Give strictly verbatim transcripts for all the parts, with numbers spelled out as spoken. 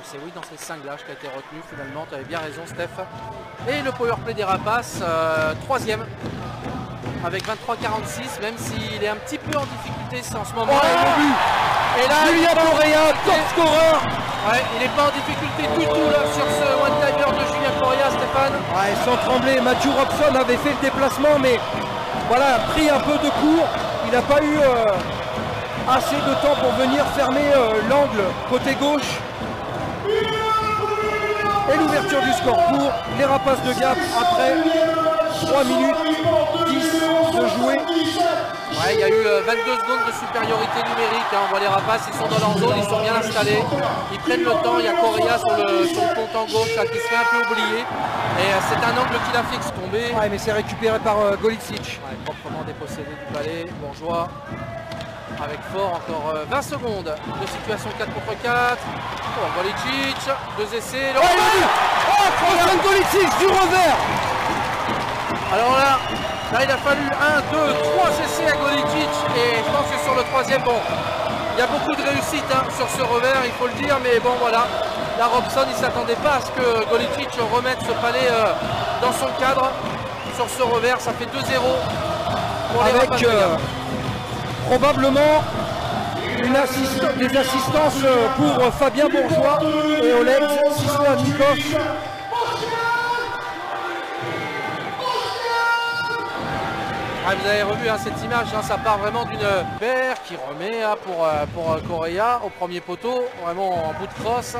c'est oui dans ces cinglages qui a été retenu finalement, tu avais bien raison Steph. Et le powerplay des Rapaces, euh, troisième avec vingt-trois quarante-six, même s'il est un petit peu en difficulté en ce moment. Oh, et le but. Et là, Julien Correa, top scorer. Ouais, il n'est pas en difficulté du tout là sur ce one-timer de Julien Correa, Stéphane. Ouais, sans trembler, Matthew Robson avait fait le déplacement, mais voilà, pris un peu de court. Il n'a pas eu euh, assez de temps pour venir fermer euh, l'angle côté gauche. Et l'ouverture du score pour les Rapaces de Gap après trois minutes dix de jouer. Ouais, il y a eu euh, vingt-deux secondes de supériorité numérique. Hein. On voit les Rapaces, ils sont dans leur zone, ils sont bien installés. Ils prennent le temps. Il y a Correa sur le, sur le compte en gauche là, qui se fait un peu oublier. Et euh, c'est un angle qu'il a fait tomber. Ouais, mais c'est récupéré par euh, Golicic. Ouais, proprement dépossédé du palais. Bourgeois avec fort, encore euh, vingt secondes de situation quatre contre quatre. Oh, Golicic, deux essais. Le... Oh, oh, François Golicic du revers. Alors là, là, il a fallu un, deux, trois essais à Golicic et je pense que sur le troisième, bon, il y a beaucoup de réussite hein, sur ce revers, il faut le dire, mais bon voilà, la Robson, il ne s'attendait pas à ce que Golicic remette ce palais euh, dans son cadre. Sur ce revers, ça fait deux zéro pour les Rapaces. Avec euh, probablement une assist des assistances pour Fabien Bourgeois et Oleg Sislernikov. Ah, vous avez revu hein, cette image, hein, ça part vraiment d'une paire qui remet hein, pour, euh, pour euh, Correa au premier poteau, vraiment en bout de crosse.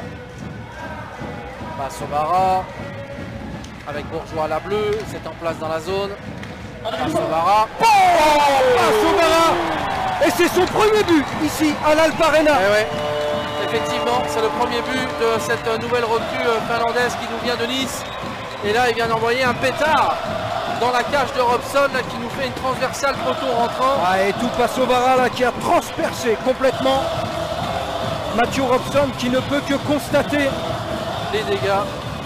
Bassobara avec Bourgeois à la bleue, c'est en place dans la zone. Bassobara. Oh, Bassobara. Et c'est son premier but ici à l'Alp Arena. Eh ouais, effectivement, c'est le premier but de cette nouvelle recrue finlandaise qui nous vient de Nice. Et là, il vient d'envoyer un pétard dans la cage de Robson là, qui nous fait une transversale poteau rentrant. Ah, et tout Bassobara là qui a transpercé complètement Matthew Robson qui ne peut que constater les dégâts.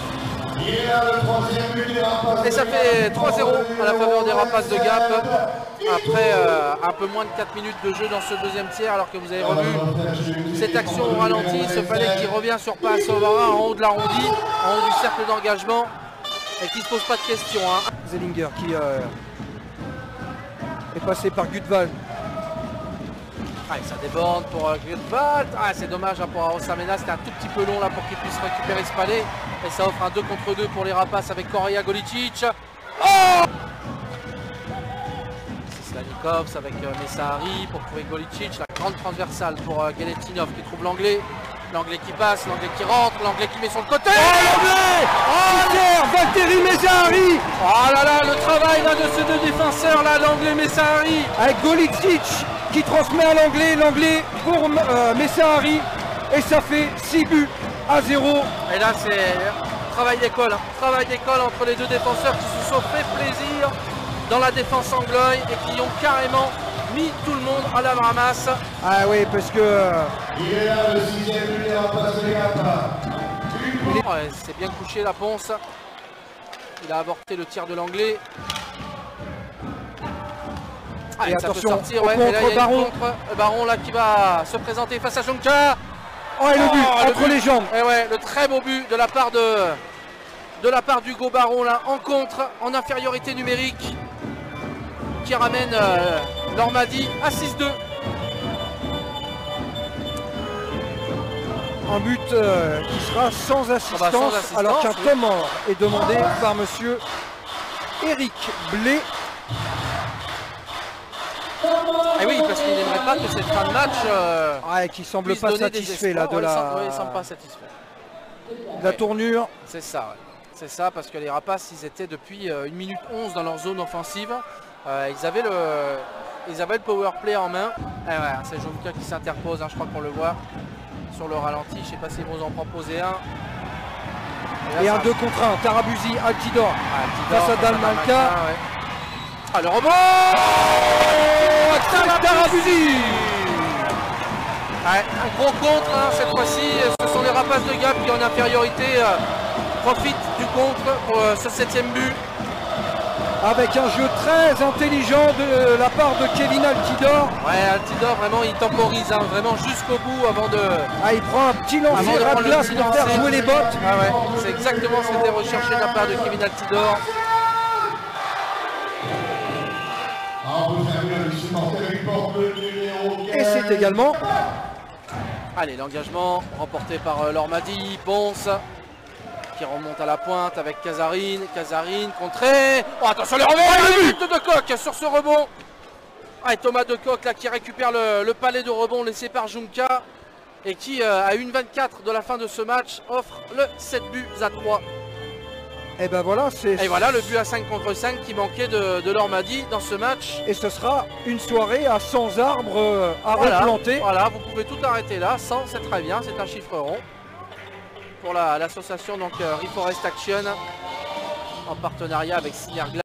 Et ça fait trois zéro à la faveur des Rapaces de Gap après euh, un peu moins de quatre minutes de jeu dans ce deuxième tiers, alors que vous avez revu cette action au ralenti, ce palais qui revient sur Bassobara en haut de l'arrondi, en haut du cercle d'engagement et qui ne se pose pas de questions. Hein. Zellinger qui euh, est passé par Gudval. Ah, ça déborde pour euh, Gudval. Ah, c'est dommage hein, pour Arosamena, c'était un tout petit peu long là pour qu'il puisse récupérer ce palais. Et ça offre un deux contre deux pour les Rapaces avec Correa Golicic. Oh, Sislernikov avec euh, Messahari pour trouver Golicic. La grande transversale pour euh, Geletinov qui trouve l'anglais. L'anglais qui passe, l'anglais qui rentre, l'anglais qui met sur le côté. Oh l'anglais oh, Valtteri Messahari. Oh là là, le travail là de ces deux défenseurs là, l'anglais Messahari. Avec Golicic qui transmet à l'anglais, l'anglais pour euh, Messahari. Et ça fait six buts à zéro. Et là c'est travail d'école, hein. Travail d'école entre les deux défenseurs qui se sont fait plaisir dans la défense angloise et qui ont carrément mis tout le monde à la ramasse. Ah oui, parce que euh, il est là le sixième but des Rapaces de Gap. Ouais, c'est bien couché la Ponce. Il a avorté le tir de l'anglais. Ah, et, et attention, ça peut sortir, au ouais. contre, Et là, il y a Baron. contre Baron là qui va se présenter face à Jonka. Oh et le but oh, entre le but. les jambes. Et ouais, le très beau but de la part de de la part d'Hugo Baron là en contre, en infériorité numérique, qui ramène euh, Normandie à six deux. Un but euh, qui sera sans assistance, ah bah, sans assistance alors qu'un oui. temps mort est demandé par monsieur Eric Blé. Et oui, parce qu'il n'aimerait pas que cette fin de match euh, ouais, qui semble pas satisfait là de ouais, la, il semble, ouais, il semble pas satisfait. de la tournure. C'est ça, ouais. C'est ça, parce que les Rapaces, ils étaient depuis euh, une minute onze dans leur zone offensive. Euh, ils, avaient le, ils avaient le power play en main. Et ouais, c'est Jonka qui s'interpose, hein, je crois qu'on le voit sur le ralenti. Je ne sais pas s'ils vont en proposer un. Et, là, et un deux contre un, Tarabuzi, Altidor, ah, face à Dalmanka. Ouais. Ah, le rebond oh, Tarabuzi. Ouais, un gros contre hein, cette fois-ci. Ce sont les Rapaces de Gap qui en infériorité euh, profitent du contre pour euh, ce septième but. avec un jeu très intelligent de la part de Kevin Altidore. Ouais, Altidore, vraiment, il temporise hein, vraiment jusqu'au bout avant de... Ah, il prend un petit lancer Avant de ras prendre de le glace petit pour faire lancer. jouer les bottes. Ah ouais, c'est exactement ce qui était recherché de la part de Kevin Altidore. En vous servir du supporter du porte le numéro Et c'est également Allez, l'engagement remporté par euh, Lormadi, Ponce qui remonte à la pointe avec Casarine, Casarine contré. Oh attention le revers, le but de Decoq sur ce rebond. Ah, et Thomas Decoq là qui récupère le, le palais de rebond laissé par Junca et qui euh, à une vingt-quatre de la fin de ce match offre le sept buts à trois. Et ben voilà, c'est Et voilà le but à cinq contre cinq qui manquait de, de Lormadi dans ce match. et ce sera une soirée à cent arbres euh, à Voilà, replanter. voilà, vous pouvez tout arrêter là, cent c'est très bien, c'est un chiffre rond pour l'association la, donc euh, Reforest Action en partenariat avec Synerglass.